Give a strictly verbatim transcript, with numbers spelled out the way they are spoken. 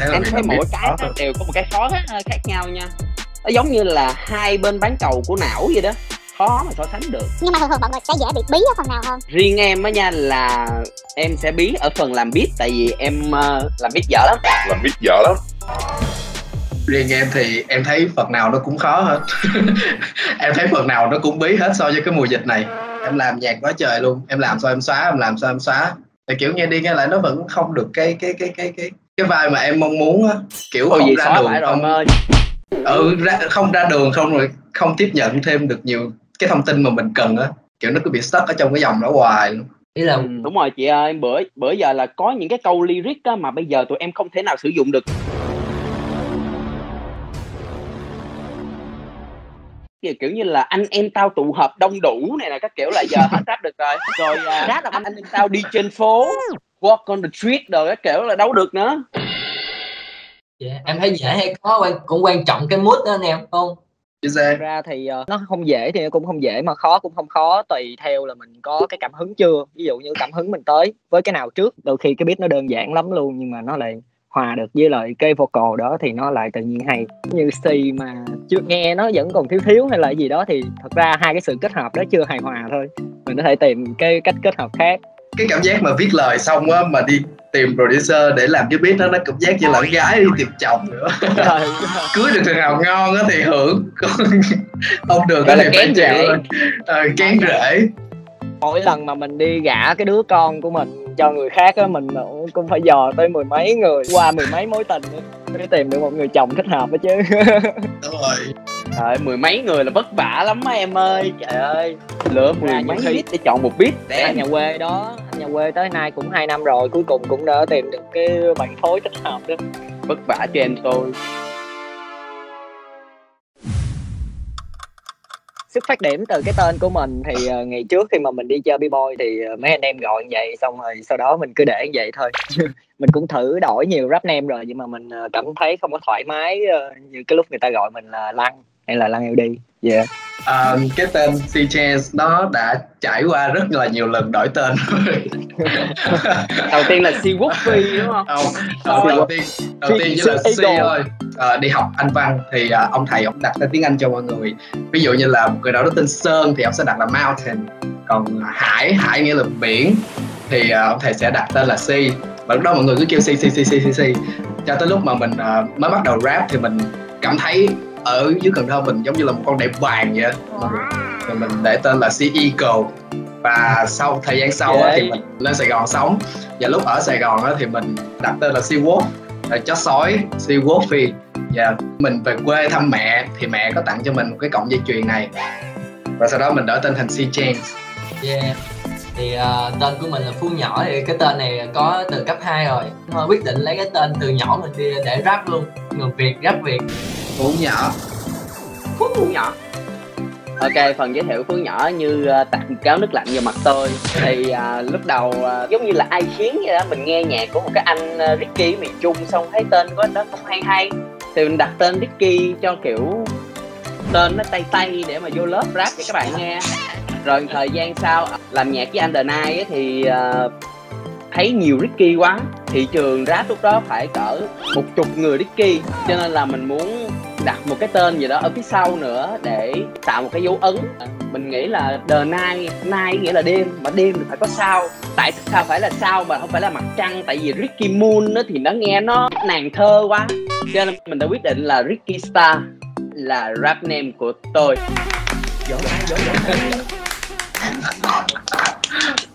thấy là em thấy mỗi cái thôi. đều có một cái khó khác, khác nhau nha. Nó giống như là hai bên bán cầu của não vậy đó, khó mà so sánh được. Nhưng mà thường thường mọi người sẽ dễ bị bí ở phần nào hơn? Riêng em á nha là em sẽ bí ở phần làm beat, tại vì em uh, làm beat dở lắm. Làm beat dở lắm. Riêng em thì em thấy phần nào nó cũng khó hết. Em thấy phần nào nó cũng bí hết so với cái mùa dịch này. Em làm nhạc quá trời luôn, em làm sao em xóa, em làm sao em xóa. Thì kiểu nghe đi nghe lại nó vẫn không được cái cái cái cái cái cái vibe mà em mong muốn á. Kiểu Ôi không ra đường, rồi không ơi. ừ ra, không ra đường, không rồi không tiếp nhận thêm được nhiều cái thông tin mà mình cần á. Kiểu nó cứ bị stuck ở trong cái dòng đó hoài luôn. Ý là ừ, đúng rồi chị ơi, bữa bữa giờ là có những cái câu lyric á mà bây giờ tụi em không thể nào sử dụng được. Kiểu như là anh em tao tụ hợp đông đủ này là các kiểu là giờ hết rap được rồi. Rồi uh, rap là anh em tao đi trên phố, walk on the street rồi các kiểu là đâu được nữa. Yeah, em thấy dễ hay khó quan cũng quan trọng cái mood đó anh em không? Thật ra thì uh, nó không dễ thì nó cũng không dễ, mà khó cũng không khó, tùy theo là mình có cái cảm hứng chưa. Ví dụ như cảm hứng mình tới với cái nào trước, đôi khi cái beat nó đơn giản lắm luôn nhưng mà nó lại hòa được với lại cái vocal đó thì nó lại tự nhiên hay. Như Si mà chưa nghe nó vẫn còn thiếu thiếu hay là gì đó thì thật ra hai cái sự kết hợp đó chưa hài hòa thôi, mình có thể tìm cái cách kết hợp khác. Cái cảm giác mà viết lời xong á mà đi tìm producer để làm cái beat đó, nó cảm giác như là con gái đi tìm chồng nữa. Cưới được thằng nào ngon á thì hưởng, không được thì phải chịu. Ờ, kén rễ. Mỗi lần mà mình đi gả cái đứa con của mình cho người khác á, mình cũng phải dò tới mười mấy người, qua mười mấy mối tình để tìm được một người chồng thích hợp đó chứ. Đúng rồi. Trời, mười mấy người là vất vả lắm á em ơi. Trời ơi, lựa mười mấy beat để chọn một beat. Anh nhà quê đó, anh nhà quê tới nay cũng hai năm rồi, cuối cùng cũng đã tìm được cái bạn phối thích hợp đó. Vất vả cho em tôi. Xuất phát điểm từ cái tên của mình thì uh, ngày trước khi mà mình đi chơi B-boy thì uh, mấy anh em gọi như vậy, xong rồi sau đó mình cứ để như vậy thôi. Mình cũng thử đổi nhiều rap name rồi nhưng mà mình uh, cảm thấy không có thoải mái uh, như cái lúc người ta gọi mình là Lăng hay là Lăng eo đi. Yeah. À, cái tên C-Chance nó đã trải qua rất là nhiều lần đổi tên. Đầu tiên là C Woofy đúng không? Không, đầu, đầu tiên đầu tiên chỉ là C thôi. À, đi học Anh văn thì à, ông thầy ông đặt tên tiếng Anh cho mọi người. Ví dụ như là một người nào đó tên Sơn thì ông sẽ đặt là Mountain, còn Hải Hải nghĩa là biển thì à, ông thầy sẽ đặt tên là Sea. Và lúc đó mọi người cứ kêu C C C C C C cho tới lúc mà mình à, mới bắt đầu rap thì mình cảm thấy ở dưới Cần Thơ mình giống như là một con đại bàng vậy. Thì mình để tên là Sea Eagle. Và sau thời gian sau á, thì mình lên Sài Gòn sống. Và lúc ở Sài Gòn á, thì mình đặt tên là Sea Wolf, là chó sói, Sea Wolfie. Và mình về quê thăm mẹ thì mẹ có tặng cho mình một cái cọng dây chuyền này. Và sau đó mình đổi tên thành C-Chance. Yeah. Thì uh, tên của mình là Phú Nhỏ, thì cái tên này có từ cấp hai rồi. Mà quyết định lấy cái tên từ nhỏ mình đi để rap luôn. Người Việt rap Việt. Phú Nhỏ. Phú, Phú Nhỏ. Ok, phần giới thiệu Phú Nhỏ như uh, tạt một gáo nước lạnh vào mặt tôi. Thì uh, lúc đầu uh, giống như là ai khiến vậy đó, mình nghe nhạc của một cái anh uh, Ricky miền Trung, xong thấy tên của anh đó không hay hay thì mình đặt tên Ricky cho kiểu tên nó tay tay để mà vô lớp rap cho các bạn nghe. Rồi thời gian sau làm nhạc với anh The Night ấy, thì uh, thấy nhiều Ricky quá, thị trường rap lúc đó phải cỡ một chục người Ricky, cho nên là mình muốn đặt một cái tên gì đó ở phía sau nữa để tạo một cái dấu ấn. Mình nghĩ là The Night, night nghĩa là đêm, mà đêm thì phải có sao. Tại sao phải là sao mà không phải là mặt trăng? Tại vì Ricky Moon đó thì nó nghe nó nàng thơ quá, cho nên mình đã quyết định là Ricky Star là rap name của tôi.